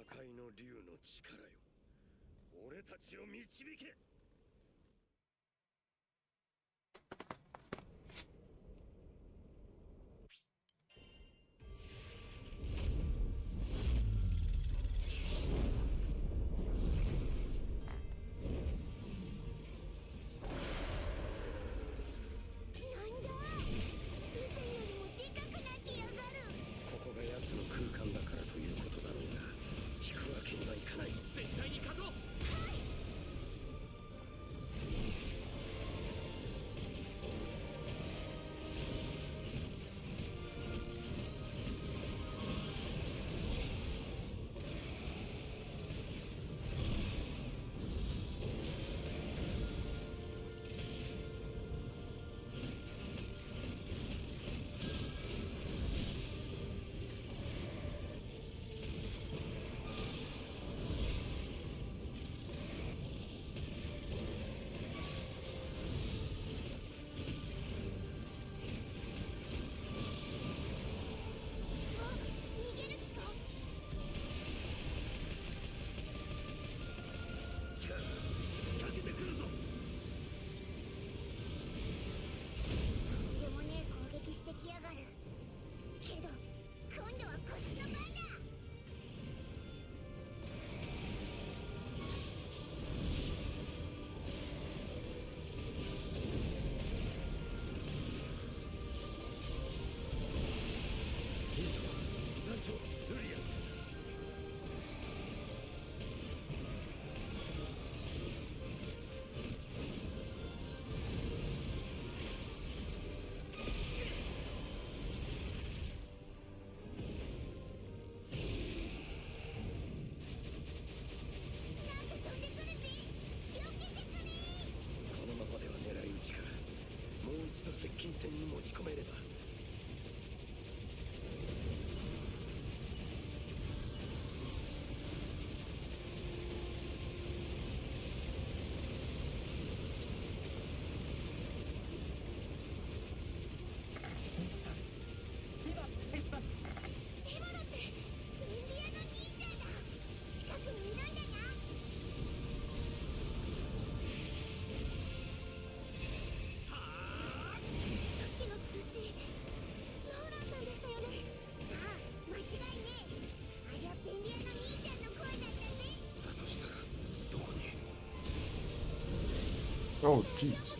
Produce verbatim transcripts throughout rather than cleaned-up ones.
界の竜の力よ、俺たちを導け。接近戦に持ち込めれば。 今だってインディアの兄ちゃんだ。近くにいるんだな。通信ローランさんでしたよね。ああ、間違いねえ。ありゃペンディアの兄ちゃんの声だったぜ。 だとしたらどこに。 Oh, jeez.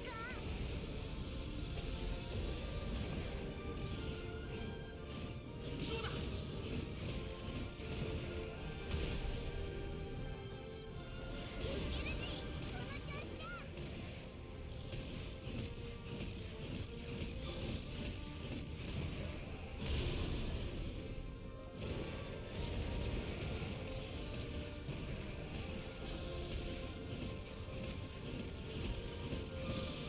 こ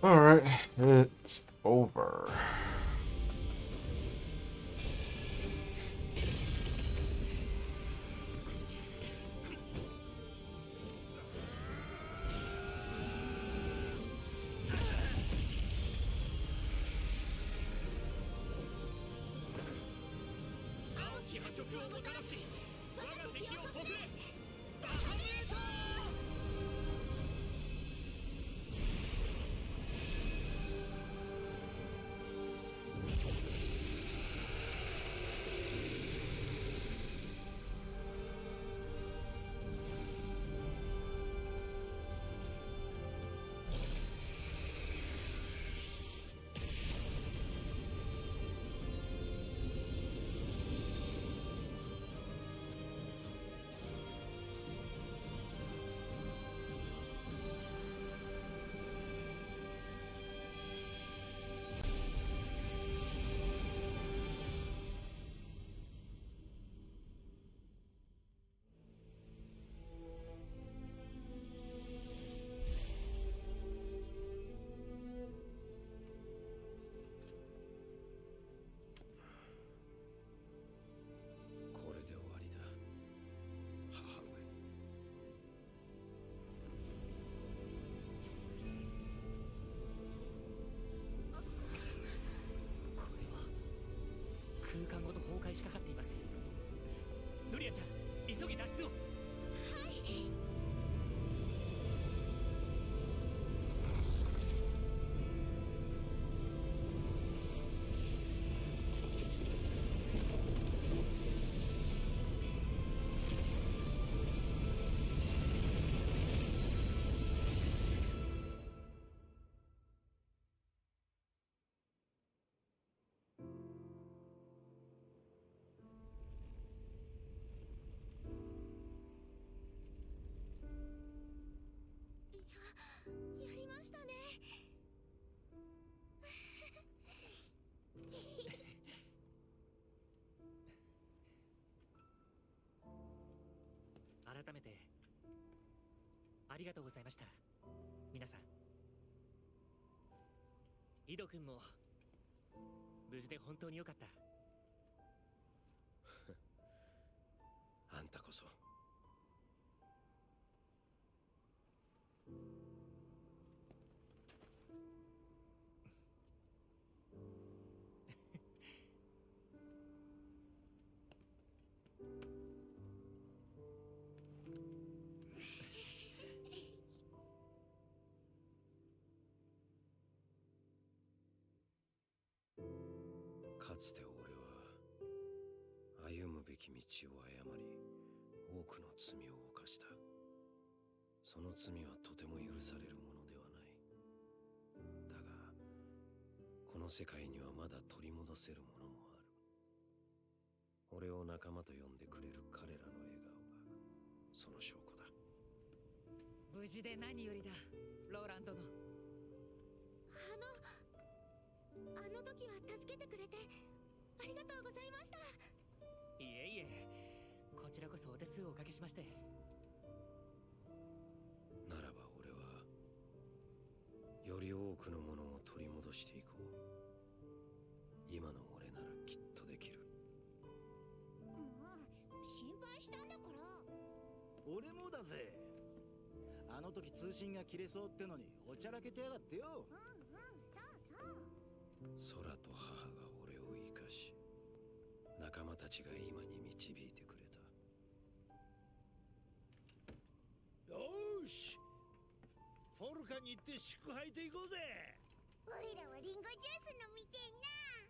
Alright, it's over. 空間ごと崩壊しかかっています。ノリアちゃん、急ぎ脱出を。はい。 やりましたね。 改めてありがとうございました、皆さん。井戸君も無事で本当によかった。 あんたこそ。かつて俺は歩むべき道を誤り多くの罪を犯した。その罪はとても許されるものではない。だがこの世界にはまだ取り戻せるものもある。俺を仲間と呼んでくれる彼らの笑顔がその証拠だ。 無事で何よりだ、ローランドの。 あのあの時は助けてくれてありがとうございました。 いえいえ、こちらこそお手数をおかけしまして。 ならば俺はより多くのものを取り戻していこう。今の俺ならきっとできる。 もう心配したんだから。 俺もだぜ。あの時通信が切れそうってのにおちゃらけてやがってよ。 うんうん、そうそう。 空と母が俺を生かし、仲間たちが今に導いてくれた。よーし、フォルカに行って祝杯と行こうぜ。 おいらはリンゴジュース飲みてえな。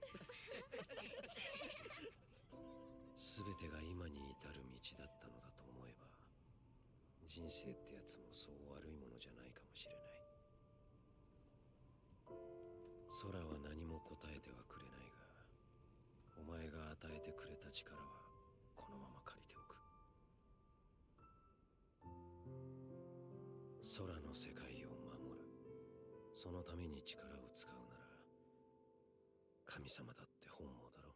全てが今に至る道だったのだと思えば、人生ってやつもそう悪いものじゃないかもしれない。空は何も答えてはくれないが、お前が与えてくれた力はこのまま借りておく。空の世界を守る、そのために力を使うなら神様だって本望だろ。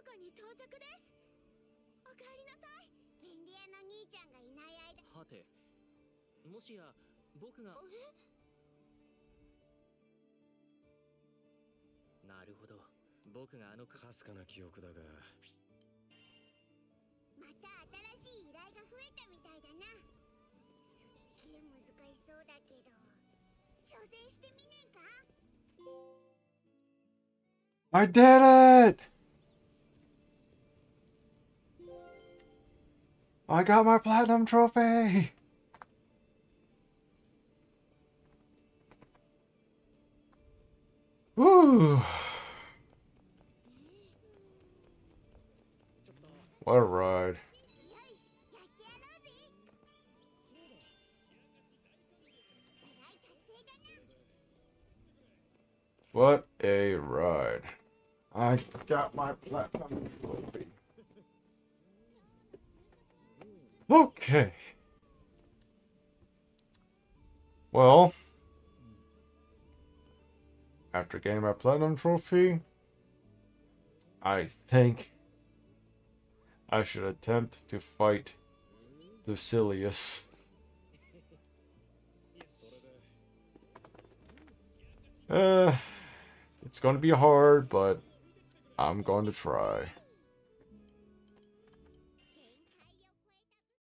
かに到着です。おかえりなさい。便利屋の兄ちゃんがいない間。 はて、もしや僕が。なるほど、僕があのかすかな記憶だが、 また新しい依頼が増えたみたいだな。すっげえ難しそうだけど、挑戦してみねえか？ I did it! I got my platinum trophy! Woo! What a ride. What a ride. I got my platinum trophy. Okay. Well, after getting my platinum trophy, I think I should attempt to fight Lucilius. Uh, it's going to be hard, but I'm going to try.